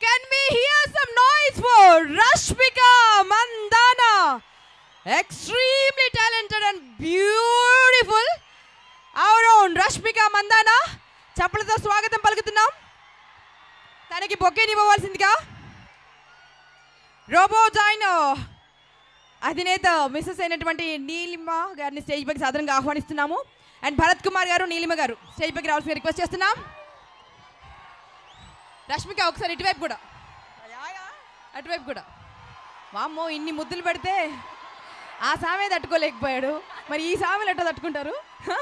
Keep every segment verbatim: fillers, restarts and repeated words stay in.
Can we hear some noise for Rashmika Mandana? Extremely talented and beautiful. Our own Rashmika Mandana. చప్పలతో స్వాగతం పలుకుతున్నాం. తనకి బొకేని ఇవ్వవలసిందిగా రోబోడైనో అధినేత missus అయినటువంటి నీలిమ గారిని స్టేజ్ పైకి సాధారణంగా ఆహ్వానిస్తున్నాము. అండ్ భరత్ కుమార్ గారు, నీలిమ గారు స్టేజ్ పైకి రావాల్సిన రిక్వెస్ట్ చేస్తున్నాం. రష్మిక ఒకసారి ఇటువైపు కూడా, అటువైపు కూడా. వామ్మో, ఇన్ని ముద్దులు పెడితే ఆ సామే తట్టుకోలేకపోయాడు, మరి ఈ సామెలు ఎట్లా తట్టుకుంటారు?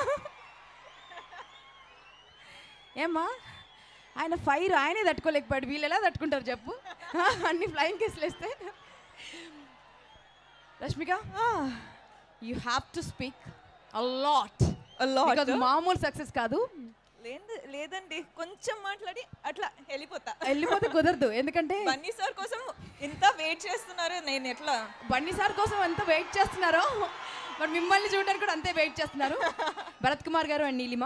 ఏమ్మా, ఆయన ఫైర్ ఆయనే తట్టుకోలేకపోయాడు, వీళ్ళు ఎలా తట్టుకుంటారు చెప్పు? అన్ని ఫ్లయింగ్ కేసులు వేస్తే. Rashmika, you have to speak a lot, because మామూలు సక్సెస్ కాదు. లేదండి, కొంచెం మాట్లాడి అట్లా వెళ్ళిపోతా. వెళ్ళిపోతే కుదరదు, ఎందుకంటే బన్నీ సార్ కోసం ఇంత వెయిట్ చేస్తున్నారు. నేను ఎట్లా బన్నీ సార్ కోసం ఎంత వెయిట్ చేస్తున్నారో మరి మిమ్మల్ని చూడడానికి కూడా అంతే వెయిట్ చేస్తున్నారు. భరత్ కుమార్ గారు అండ్ నీలిమ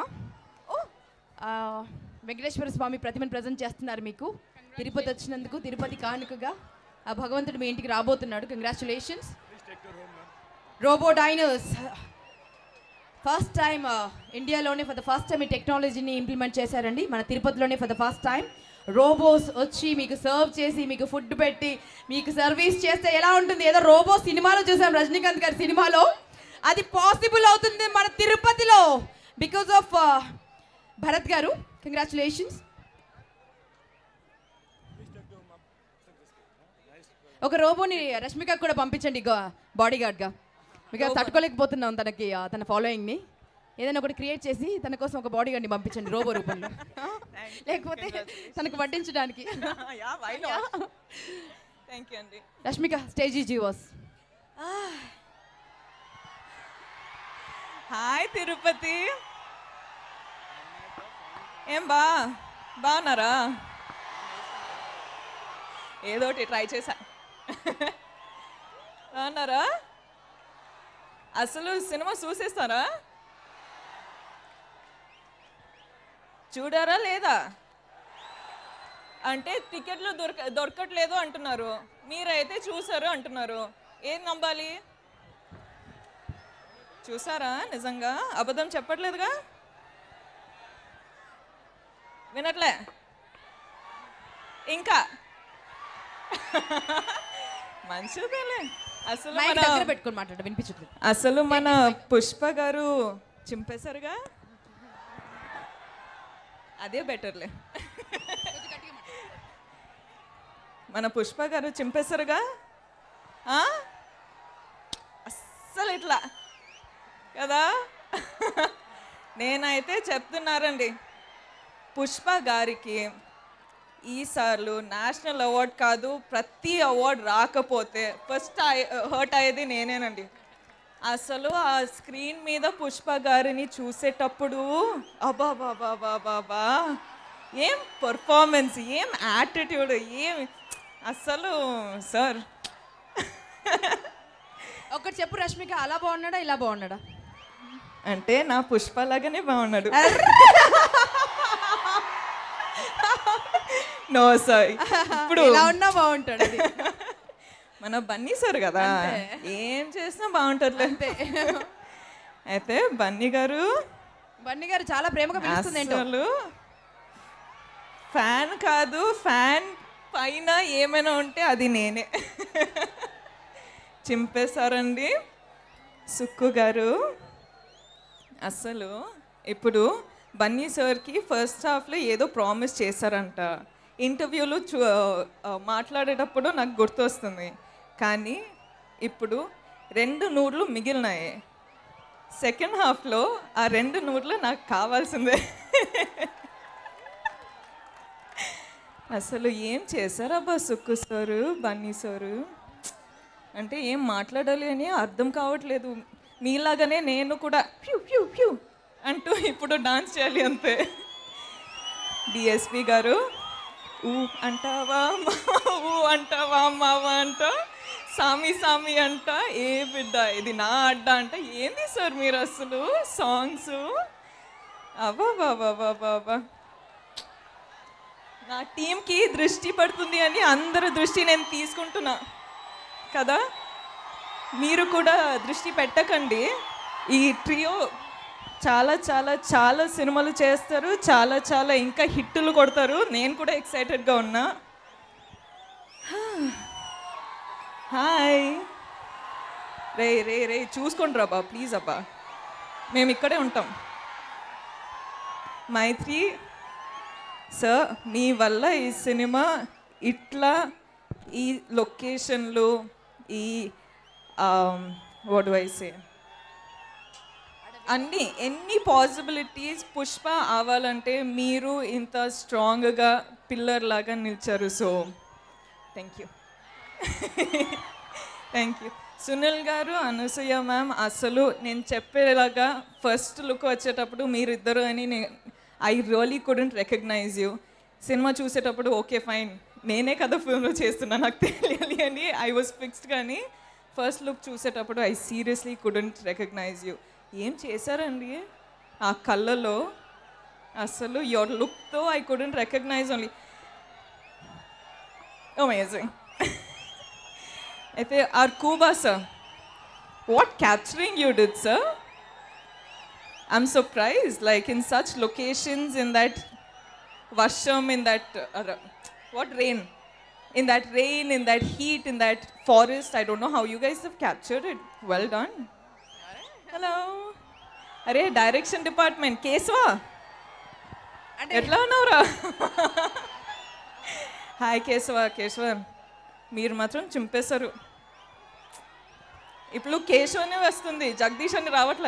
వెంకటేశ్వర స్వామి ప్రతిమను ప్రజెంట్ చేస్తున్నారు మీకు. తిరుపతి వచ్చినందుకు తిరుపతి కానుకగా ఆ భగవంతుడు మీ ఇంటికి రాబోతున్నాడు. కంగ్రాచులేషన్స్. రోబోడైనోస్ ఫస్ట్ టైం ఇండియాలోనే ఫర్ ద ఫస్ట్ టైం ఈ టెక్నాలజీని ఇంప్లిమెంట్ చేశారండి. మన తిరుపతిలోనే for the first time robots వచ్చి మీకు సర్వ్ చేసి, మీకు ఫుడ్ పెట్టి, మీకు సర్వీస్ చేస్తే ఎలా ఉంటుంది? ఏదో రోబో సినిమాలో చూసాం, రజనీకాంత్ గారి సినిమాలో. అది పాసిబుల్ అవుతుంది మన తిరుపతిలో బికాజ్ ఆఫ్ భరత్ గారు. కంగ్రాచులేషన్స్. ఒక రోబోని రష్మిక కూడా పంపించండి బాడీ గార్డ్గా, బికాజ్ తట్టుకోలేకపోతున్నాం తనకి తన ఫాలోయింగ్ని. ఏదైనా ఒకటి క్రియేట్ చేసి తన కోసం ఒక బాడీ గార్డ్ని పంపించండి రోబో రూపంలో, లేకపోతే తనకు వడ్డించడానికి. Rashmika, stage is yours. Hi Tirupati, ఏం బా బాగున్నారా? ఏదోటి ట్రై చేశా. బాగున్నారా? అసలు సినిమా చూసేస్తారా? చూడారా లేదా? అంటే టికెట్లు దొరక దొరకట్లేదు అంటున్నారు, మీరైతే చూసారు అంటున్నారు. ఏం నమ్మాలి? చూసారా? నిజంగా అబద్ధం చెప్పట్లేదుగా? వినట్లే ఇంకా? మంచిదేలే. అసలు పెట్టుకొని మాట్లాడ వినిపించట్లేదు. అసలు మన పుష్ప గారు చింపేశారుగా, అదే బెటర్లే. మన పుష్ప గారు చింపేశారుగా, అస్సలు ఇట్లా కదా. నేనైతే చెప్తున్నారండి, పుష్ప గారికి ఈసార్లు నేషనల్ అవార్డ్ కాదు, ప్రతి అవార్డ్ రాకపోతే ఫస్ట్ హర్ట్ అయ్యేది నేనేనండి. అసలు ఆ స్క్రీన్ మీద పుష్ప గారిని చూసేటప్పుడు అబ్బా బాబా బాబా, ఏం పర్ఫార్మెన్స్, ఏం యాటిట్యూడ్, ఏం అసలు సార్. ఒకటి చెప్పు రష్మిక, అలా బాగున్నాడా ఇలా బాగున్నాడా? అంటే నా పుష్ప లాగానే బాగున్నాడు. నో సార్, ఇప్పుడు ఇలా ఉన్నా బాగుంటాడు. మన బన్నీ సార్ కదా, ఏం చేసినా బాగుంటుంది. అయితే బన్నీ గారు బన్నీ గారు చాలా ప్రేమగా పిలుస్తుంది. అసలు ఫ్యాన్ కాదు, ఫ్యాన్ పైన ఏమైనా ఉంటే అది నేనే. చింపేశారండి సుక్కు గారు. అసలు ఇప్పుడు బన్నీ సార్కి ఫస్ట్ హాఫ్లో ఏదో ప్రామిస్ చేశారంట, ఇంటర్వ్యూలో చూ మాట్లాడేటప్పుడు నాకు గుర్తొస్తుంది. కానీ ఇప్పుడు రెండు నూడ్లు మిగిలినాయి. సెకండ్ హాఫ్లో ఆ రెండు నూడ్లు నాకు కావాల్సిందే. అసలు ఏం చేశారబ్బా సుక్కు సారు, బన్నీ సారు. అంటే ఏం మాట్లాడాలి అని అర్థం కావట్లేదు. మీలాగానే నేను కూడా ఫ్యూ ఫ్యూ ఫ్యూ అంటూ ఇప్పుడు డాన్స్ చేయాలి అంతే. డిఎస్పి గారు ఊ అంటావా ఊ అంటావా మావా అంట, సామి సామి అంట, ఏ బిడ్డ ఇది నా అడ్డ అంట. ఏంది సార్ మీరు అసలు సాంగ్స్? అబ్బా బాబా బాబా. నా టీంకి దృష్టి పడుతుంది అని అందరి దృష్టి నేను తీసుకుంటున్నా కదా, మీరు కూడా దృష్టి పెట్టకండి. ఈ ట్రియో చాలా చాలా చాలా సినిమాలు చేస్తారు, చాలా చాలా ఇంకా హిట్టులు కొడతారు. నేను కూడా ఎక్సైటెడ్గా ఉన్నా. హాయ్ రే రే రే చూసుకోండి రాబా ప్లీజ్ అబ్బా, మేము ఇక్కడే ఉంటాం. మైత్రి సార్, మీ వల్ల ఈ సినిమా ఇట్లా ఈ లొకేషన్లు ఈ వాట్ డు ఐ సే అన్నీ ఎన్ని పాసిబిలిటీస్ పుష్ప అవ్వాలంటే మీరు ఇంత స్ట్రాంగ్గా పిల్లర్ లాగా నిలిచారు. So thank you thank you Sunil గారు, అనసూయ మ్యామ్. అసలు నేను చెప్పేలాగా ఫస్ట్ లుక్ వచ్చేటప్పుడు మీరిద్దరు అని నేను I really couldn't recognise you. సినిమా చూసేటప్పుడు ఓకే ఫైన్ నేనే కదా ఫిల్మ్లో చేస్తున్నా నాకు తెలియాలి అని ఐ వాజ్ ఫిక్స్డ్, కానీ ఫస్ట్ లుక్ చూసేటప్పుడు I seriously couldn't recognise you. ఏం చేశారండి ఆ కళ్ళలో, అసలు యువర్ లుక్తో I couldn't recognise only. Amazing. అయితే our Kuba sir, what capturing you did sir. I'm surprised, like in such locations, in that Vasham, in that, uh, what rain? In that rain, in that heat, in that forest. I don't know how you guys have captured it. Well done. Hello. Arey, direction department. Keswa. Etla unnavra? Hi Keswa, Keswa. మీరు మాత్రం చింపేశారు. ఇప్పుడు కేశవనే వస్తుంది, జగదీష్ అని రావట్లే.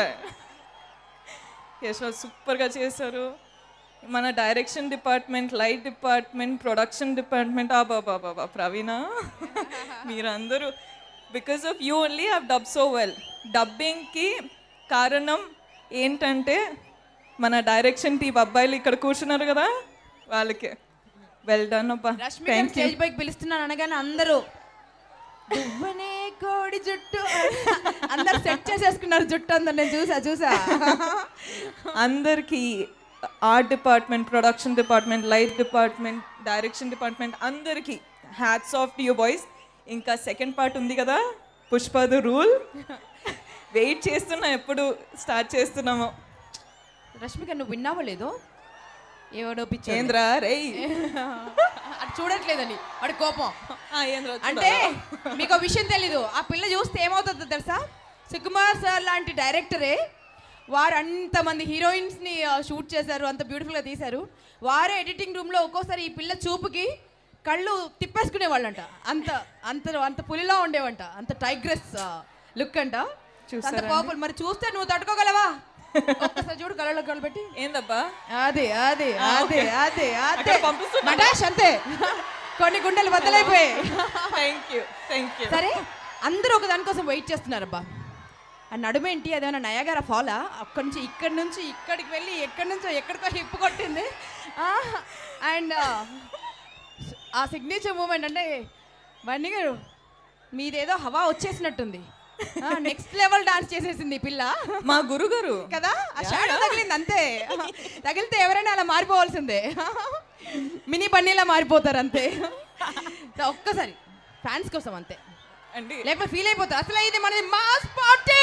కేశవ సూపర్గా చేశారు. మన direction department, light department, production department, ఆ బాబా బాబా ప్రవీణ మీరందరూ because of you only have dub so well. డబ్బింగ్కి కారణం ఏంటంటే మన డైరెక్షన్ టీం అబ్బాయిలు ఇక్కడ కూర్చున్నారు కదా, వాళ్ళకి వెల్ డన్ అబ్బా. స్టేజ్ పైకి పిలుస్తున్నాను అనగానే అందరూ దువ్వనే కోడి జుట్టు అందరు సెట్ చేసేసుకున్నారు జుట్టు అందరు. నేను చూసా చూసా అందరికీ art department, production department, light department, direction department అందరికీ hats off to you boys. ఇంకా సెకండ్ పార్ట్ ఉంది కదా పుష్పది రూల్, వెయిట్ చేస్తున్నా ఎప్పుడు స్టార్ట్ చేస్తున్నామో. రష్మిక నువ్వు విన్నావో లేదో, ఏవడో పిచ్చి ఏంద్రా రే అది చూడట్లేదని వాడి కోపం. అంటే మీకు ఒక విషయం తెలీదు, ఆ పిల్ల చూస్తే ఏమవుతుందో తెలుసా, సుకుమార్ సార్ లాంటి డైరెక్టరే వారు అంతమంది హీరోయిన్స్ని షూట్ చేశారు, అంత బ్యూటిఫుల్గా తీశారు. వారే ఎడిటింగ్ రూమ్లో ఒక్కోసారి ఈ పిల్ల చూపుకి కళ్ళు తిప్పేసుకునే వాళ్ళంట, అంత అంత అంత పులిలా ఉండేవంట, అంత టైగ్రెస్ లుక్ అంట, అంత పవర్ఫుల్. మరి చూస్తే నువ్వు తట్టుకోగలవా? ఒక్కసారి చూడు కళ్ళలో కళ్ళు పెట్టి. ఏందబ్బా అదే అదే అదే అదే అదే మటాష్ అంతే, కొన్ని గుండెలు బద్దలైపోయాయి. Thank you thank you. సరే అందరూ ఒక దానికోసం వెయిట్ చేస్తున్నారబ్బా. ఆ నడుమేంటి అదేమన్నా నయాగారా ఫాలా, అక్కడి నుంచి ఇక్కడి నుంచి ఇక్కడికి వెళ్ళి ఎక్కడి నుంచో ఎక్కడికో హిప్పు కొట్టింది. అండ్ ఆ సిగ్నేచర్ మూమెంట్ అంటే బన్నీ గారు మీదేదో హవా వచ్చేసినట్టుంది, నెక్స్ట్ లెవెల్ డాన్స్ చేసేసింది పిల్ల. మా గురుగారు కదా, ఆ షాడో తగిలింది అంతే. తగిలితే ఎవరైనా అలా మారిపోవాల్సిందే, మినీ బన్నీలా మారిపోతారు అంతే. ఒక్కసారి ఫ్యాన్స్ కోసం అంతే, లేకపోతే ఫీల్ అయిపోతారు. అసలు ఇది మనది మాస్ పార్టీ.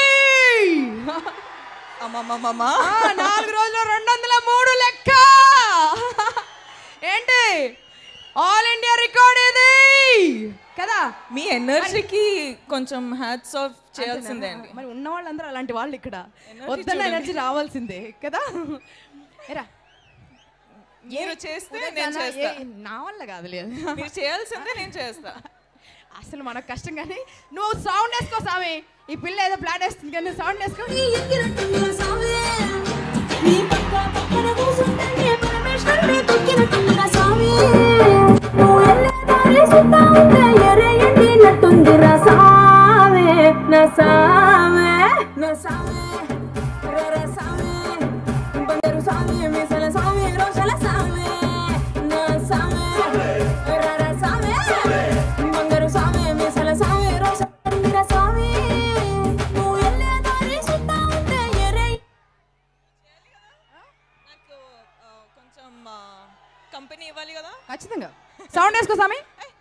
నాలుగు రోజులు రెండు వందల మూడు లెక్క ఏంటి, ఆల్ ఇండియా రికార్డ్ ఇది కదా. మీ ఎనర్జీకి కొంచెం హ్యాట్స్ ఆఫ్ చేయాల్సిందే అండి. మరి ఉన్న వాళ్ళందరూ అలాంటి వాళ్ళు, ఇక్కడ వద్దన్న ఎనర్జీ రావాల్సిందే కదా. ఎరా మీరు చేస్తే నేను చేస్తా, నా వల్ల కాదు, లేదు మీరు చేయాల్సిందే నేను చేస్తా. అసలు మనకు కష్టం కానీ నువ్వు సౌండ్ వేసుకో సామి. ఈ పిల్ల ఏదో ప్లాన్ వేస్తుంది కానీ నువ్వు సౌండ్ వేసుకో. కదా ఖచ్చితంగా సౌండ్ వేసుకో స్వామి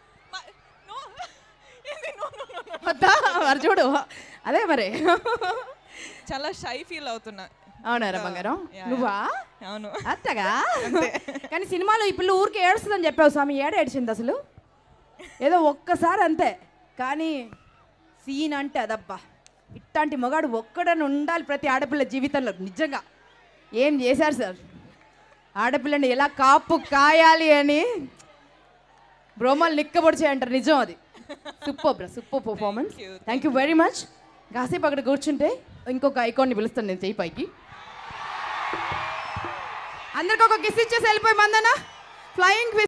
వద్దా మరి చూడు అదే మరి చాలా షై ఫీల్ అవుతున్నా. అవునారా బంగారం నువ్వా? అవును అత్తగా. కానీ సినిమాలో ఈ పిల్ల ఊరికి ఏడుస్తుందని చెప్పావు స్వామి, ఏడ ఏడ్చింది అసలు? ఏదో ఒక్కసారి అంతే, కానీ సీన్ అంటే అదబ్బా, ఇట్లాంటి మగాడు ఒక్కడని ఉండాలి ప్రతి ఆడపిల్ల జీవితంలో. నిజంగా ఏం చేశారు సార్ ఆడపిల్లని ఎలా కాపు కాయాలి అని బ్రోమాలు నిక్కబొడిచే అంటారు, నిజం అది. Super bro, super performance. Thank you very much. కాసేపు అక్కడ కూర్చుంటే ఇంకొక ఐకాన్ని పిలుస్తాను నేను చెయ్యి పైకి. అందరికి ఒక కిస్ ఇచ్చేసి వెళ్ళిపోయి మందన ఫ్లయింగ్